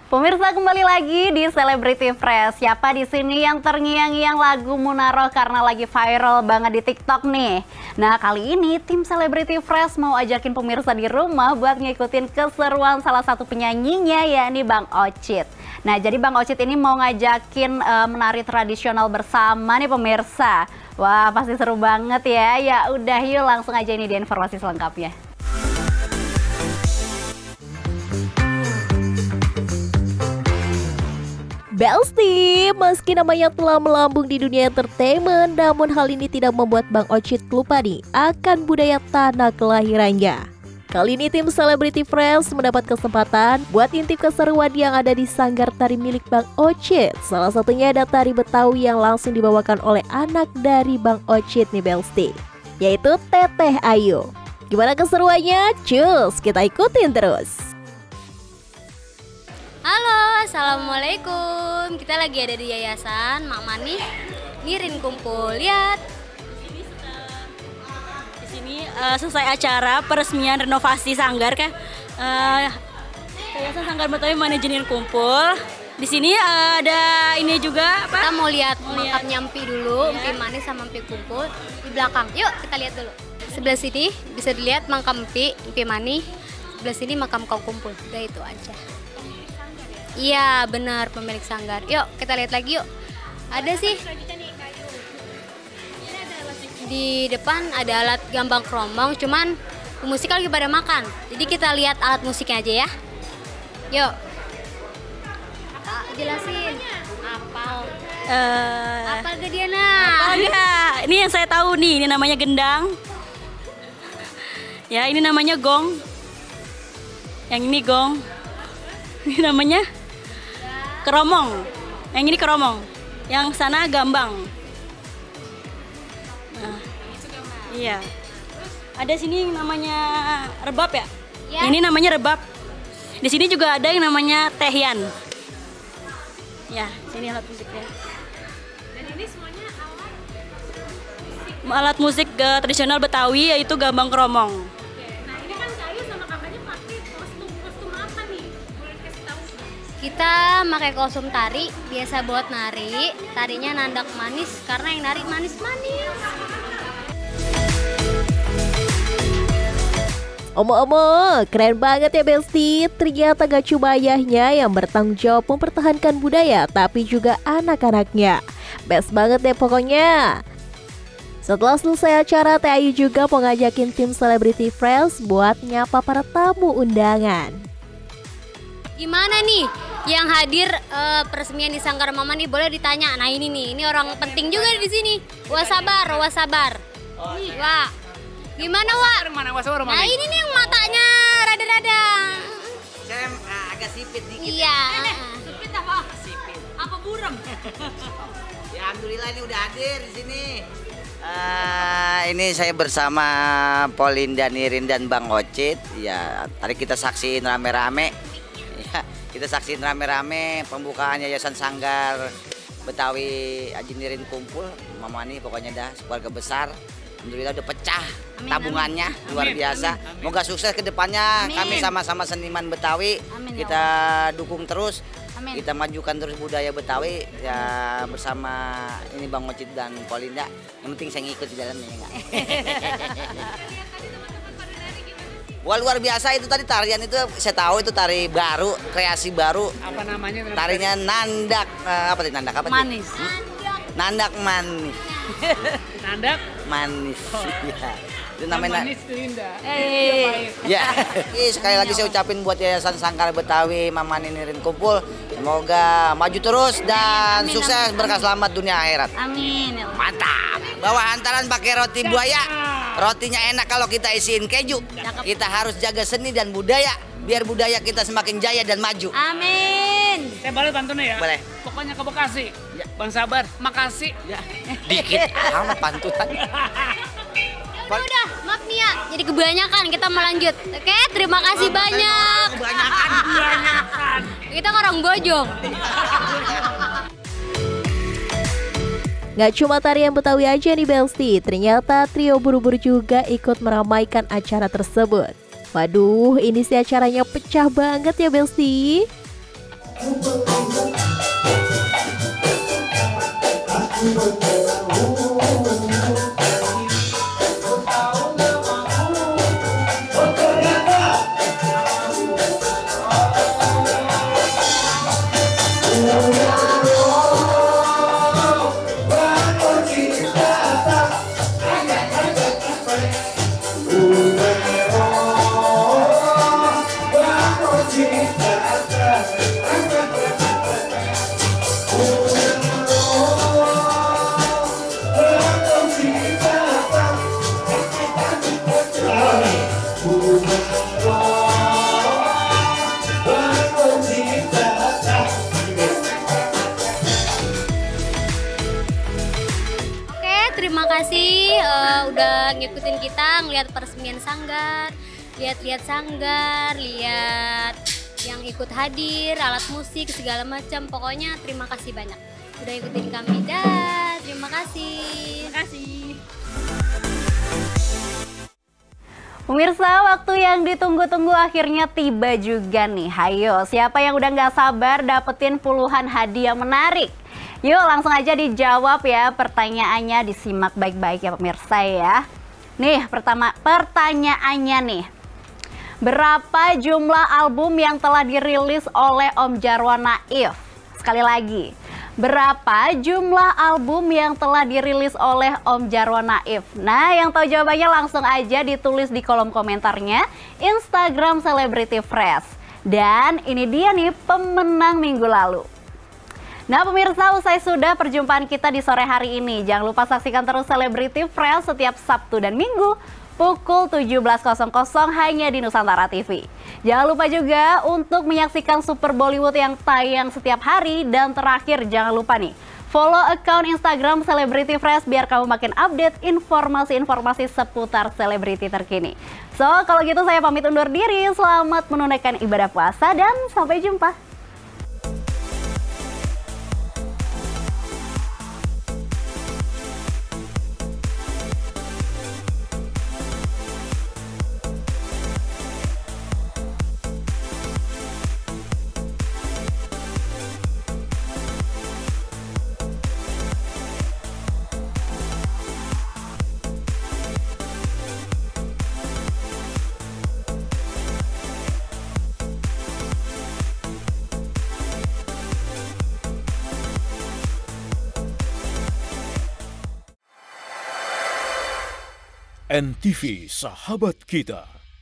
Pemirsa, kembali lagi di Celebrity Fresh. Siapa di sini yang terngiang-ngiang lagu Munaro karena lagi viral banget di TikTok nih? Nah, kali ini tim Celebrity Fresh mau ajakin pemirsa di rumah buat ngikutin keseruan salah satu penyanyinya, yakni Bang Ocit. Nah, jadi Bang Ocit ini mau ngajakin menari tradisional bersama nih pemirsa. Wah, pasti seru banget ya. Ya udah, yuk langsung aja ini dia informasi selengkapnya. Belsti, meski namanya telah melambung di dunia entertainment, namun hal ini tidak membuat Bang Ocit lupa nih akan budaya tanah kelahirannya. Kali ini tim Celebrity Fresh mendapat kesempatan buat intip keseruan yang ada di sanggar tari milik Bang Ocit. Salah satunya ada tari Betawi yang langsung dibawakan oleh anak dari Bang Ocit nih Belsti, yaitu Teteh Ayu. Gimana keseruannya? Cus, kita ikutin terus. Halo, assalamualaikum. Kita lagi ada di Yayasan Mak Mani Nirin Kumpul. Lihat. Di sini selesai acara peresmian renovasi sanggar kan. Yayasan Sanggar Betawi Manajemen Kumpul. Di sini ada ini juga apa? Kita mau lihat makamnya Empi dulu, Empi Mani sama Empi Kumpul di belakang. Yuk kita lihat dulu. Sebelah sini bisa dilihat makam Empi Mani. Sebelah sini makam Kau Kumpul. Udah itu aja. Iya benar, pemilik sanggar. Yuk kita lihat lagi yuk. Ada sih di depan ada alat gambang kromong, cuman musik lagi pada makan. Jadi kita lihat alat musiknya aja ya. Yuk. Jelasin. Apal. Apal gak Diana? Apal gak? Ini yang saya tahu nih, ini namanya gendang. Ya, ini namanya gong. Yang ini gong. Ini namanya keromong. Yang ini keromong. Yang sana gambang. Nah, iya. Ada sini yang namanya rebab ya? Ya. Ini namanya rebab. Di sini juga ada yang namanya tehyan. Ya, sini alat musiknya. Dan ini semuanya alat musik tradisional Betawi, yaitu gambang kromong. Kita pakai kostum tari, biasa buat nari. Tarinya nandak manis, karena yang nari manis-manis. Omong-omong, keren banget ya Belsti. Ternyata gak cuma ayahnya yang bertanggung jawab mempertahankan budaya, tapi juga anak-anaknya. Best banget deh pokoknya. Setelah selesai acara, Teh Ayu juga mau ngajakin tim Celebrity Fresh buat nyapa para tamu undangan. Gimana nih yang hadir peresmian di Sanggar Mama nih, boleh ditanya. Nah ini nih, ini orang penting juga di sini. Wasabar. Oh, iya. Wah, gimana Wak? Nah ini nih yang matanya rada-rada. Saya agak sipit dikit. Iya. Sipit apa? Sipit. Apa buram? Ya alhamdulillah ini udah hadir di sini. Ini saya bersama Polinda Nirin dan Bang Ocit. Ya, tadi kita saksiin rame-rame. Ya, kita saksiin rame-rame pembukaan Yayasan Sanggar Betawi Aji Nirin Kumpul. Mama nih pokoknya dah keluarga besar. Alhamdulillah udah pecah tabungannya, luar biasa. Semoga sukses ke depannya. Kami sama-sama seniman Betawi. Kita dukung terus. Kita majukan terus budaya Betawi ya, bersama ini Bang Ocit dan Polinda. Yang penting saya ngikut di dalamnya ya enggak. Wah luar biasa itu tadi tarian itu, saya tahu itu tari baru, kreasi baru. Apa namanya? Tarinya nandak apa tadi nandak apa? Manis. Nandak manis. Nandak manis. Ya. Itu namanya manis Linda. Ya. Sekali lagi saya ucapin buat Yayasan Sanggar Betawi Mama Nirin Kumpul, semoga maju terus dan sukses, berkah selamat dunia akhirat. Amin. Mantap. Bawa hantaran pakai roti buaya. Rotinya enak kalau kita isiin keju. Kita harus jaga seni dan budaya biar budaya kita semakin jaya dan maju. Amin. Saya boleh pantunnya ya? Boleh. Pokoknya ke Bekasi. Ya. Bang Sabar, makasih. Ya. Dikit amat pantutan. Udah, maaf nih ya. Jadi kebanyakan, kita mau lanjut. Oke, terima kasih banyak. Kebanyakan. Kita orang Bojong. Gak cuma tarian Betawi aja nih Belsti, ternyata trio Buru-Buru juga ikut meramaikan acara tersebut. Waduh, ini sih acaranya pecah banget ya Belsti. Terima kasih udah ngikutin kita, ngeliat peresmian sanggar, lihat-lihat sanggar, lihat yang ikut hadir, alat musik segala macam. Pokoknya terima kasih banyak udah ikutin kami. Dah, terima kasih. Terima kasih. Pemirsa, waktu yang ditunggu-tunggu akhirnya tiba juga nih. Hayo, siapa yang udah nggak sabar dapetin puluhan hadiah menarik? Yuk langsung aja dijawab ya pertanyaannya, disimak baik-baik ya pemirsa ya. Nih pertanyaannya nih. Berapa jumlah album yang telah dirilis oleh Om Jarwo Naif? Sekali lagi. Berapa jumlah album yang telah dirilis oleh Om Jarwo Naif? Nah, yang tahu jawabannya langsung aja ditulis di kolom komentarnya Instagram Celebrity Fresh. Dan ini dia nih pemenang minggu lalu. Nah pemirsa, usai sudah perjumpaan kita di sore hari ini. Jangan lupa saksikan terus Celebrity Fresh setiap Sabtu dan Minggu pukul 17.00 hanya di Nusantara TV. Jangan lupa juga untuk menyaksikan Super Bollywood yang tayang setiap hari. Dan terakhir jangan lupa nih, follow account Instagram Celebrity Fresh biar kamu makin update informasi-informasi seputar selebriti terkini. So, kalau gitu saya pamit undur diri. Selamat menunaikan ibadah puasa dan sampai jumpa. NTV Sahabat Kita.